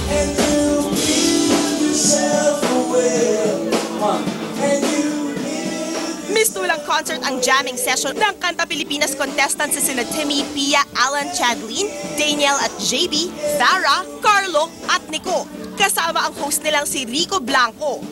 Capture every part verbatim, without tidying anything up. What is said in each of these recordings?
Mistulang concert ang jamming session ng Kanta Pilipinas contestants sa sina Timmy, Pia, Alan, Chadlene, Daniel at J B, Farah, Carlo at Nico. Kasama ang host nilang si Rico Blanco.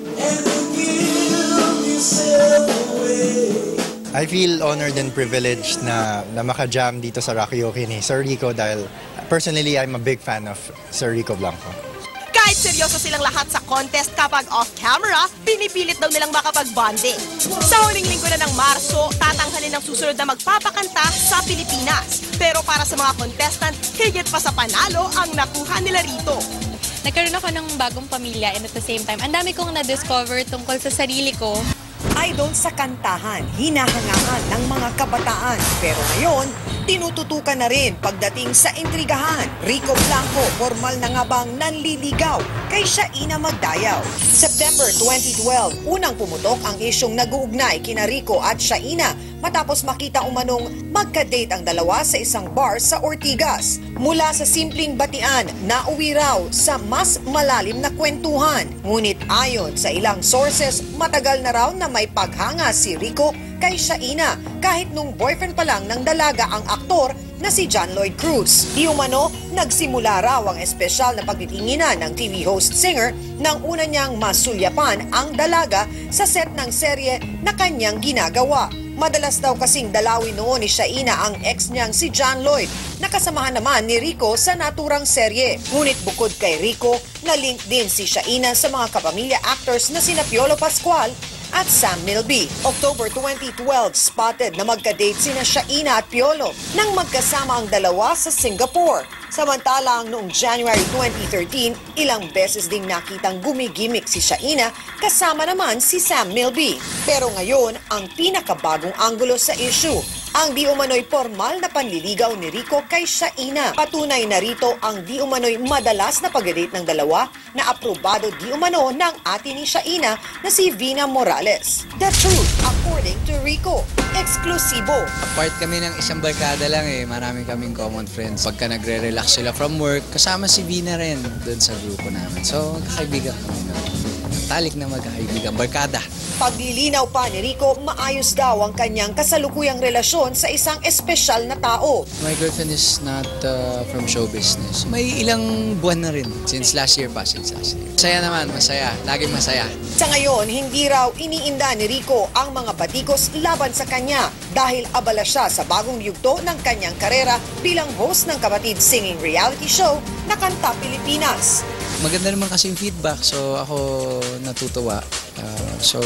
I feel honored and privileged na, na maka-jam dito sa Rockyokey ni Sir Rico dahil personally I'm a big fan of Sir Rico Blanco. Kahit seryoso silang lahat sa contest kapag off-camera, pinipilit daw nilang makapag-bonding. Sa huling linggo na ng Marso, tatanghalin ang susunod na magpapakanta sa Pilipinas. Pero para sa mga contestant, higit pa sa panalo ang nakuha nila rito. Nagkaroon ako ng bagong pamilya and at the same time, ang dami kong na-discover tungkol sa sarili ko. Idol sa kantahan, hinahangaan ng mga kabataan. Pero ngayon, tinututukan na rin pagdating sa intrigahan. Rico Blanco, formal na nga bang nanliligaw kay Shaina Magdayaw? September twenty twelve, unang pumutok ang isyong nag-uugnay kina Rico at Shaina matapos makita umanong magka-date ang dalawa sa isang bar sa Ortigas. Mula sa simpleng batian, nauwi raw sa mas malalim na kwentuhan. Ngunit ayon sa ilang sources, matagal na raw na may paghanga si Rico kay Shaina kahit nung boyfriend pa lang ng dalaga ang aktor na si John Lloyd Cruz. Di umano, nagsimula raw ang espesyal na pagtitinginan ng T V host-singer nang una niyang masulyapan ang dalaga sa set ng serye na kanyang ginagawa. Madalas daw kasing dalawin noon ni Shaina ang ex niyang si John Lloyd, nakasamahan naman ni Rico sa naturang serye. Ngunit bukod kay Rico, na-link din si Shaina sa mga kapamilya actors na sina Piolo Pascual at Sam Milby. October twenty twelve, spotted na magka-date sina Shaina at Piolo nang magkasama ang dalawa sa Singapore. Samantalang noong January twenty thirteen, ilang beses ding nakitang gumigimik si Shaina kasama naman si Sam Milby. Pero ngayon, ang pinakabagong anggulo sa issue, ang di umano'y formal na panliligaw ni Rico kay Shaina. Patunay na rito ang di umano'y madalas na pag-date ng dalawa na aprobado di umano ng ate ni Shaina na si Vina Morales. The truth, according to Rico. Eksklusibo. Part kami ng isang barkada lang eh. Marami kaming common friends. Pagka nagre-relax sila from work, kasama si Vina rin doon sa grupo namin. So, magkakaibigan kami na. Talik na magkakaibigan. Barkada. Paglilinaw pa ni Rico, maayos daw ang kanyang kasalukuyang relasyon sa isang espesyal na tao. My girlfriend is not uh, from show business. May ilang buwan na rin. Since last year pa, since last year. Masaya naman, masaya. Laging masaya. Sa ngayon, hindi raw iniinda ni Rico ang mga batikos laban sa kanya dahil abala siya sa bagong yugto ng kanyang karera bilang host ng kapatid singing reality show na Kanta Pilipinas. Maganda naman kasing feedback, so ako natutuwa. Uh, so,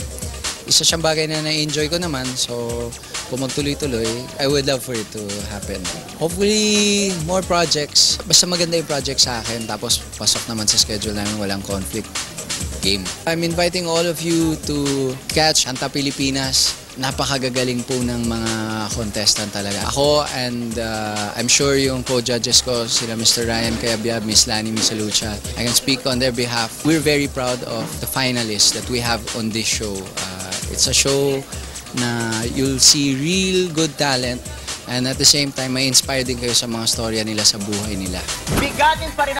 isa siyang bagay na na-enjoy ko naman. So, kung magtuloy-tuloy, I would love for it to happen. Hopefully, more projects. Basta maganda yung project sa akin, tapos pasok naman sa schedule namin, walang conflict. Game. I'm inviting all of you to catch Kanta Pilipinas. Napakagagaling po ng mga contestant talaga. Ako and uh, I'm sure yung co-judges ko, sila Mister Ryan Cayabyab, Miss Lani Misalucha, I can speak on their behalf. We're very proud of the finalists that we have on this show. Uh, it's a show na you'll see real good talent and at the same time, may inspire din kayo sa mga storya nila sa buhay nila. Bigatin pa rin